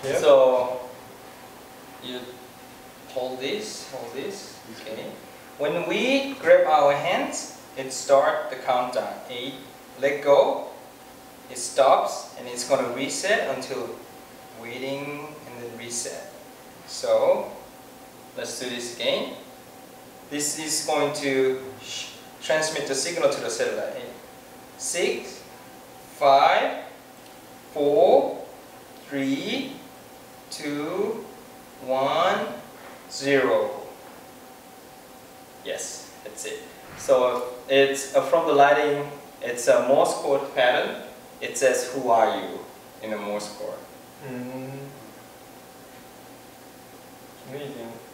Yep. So you hold this, okay. When we grab our hands, it starts the countdown. 8, let go, it stops, and it's going to reset until waiting and then reset. So let's do this again. This is going to transmit the signal to the satellite. 6, 5, 4, 3, 2, 1, 0. Yes, that's it. So it's from the lighting, it's a Morse code pattern. It says, "Who are you?" in a Morse code. Amazing.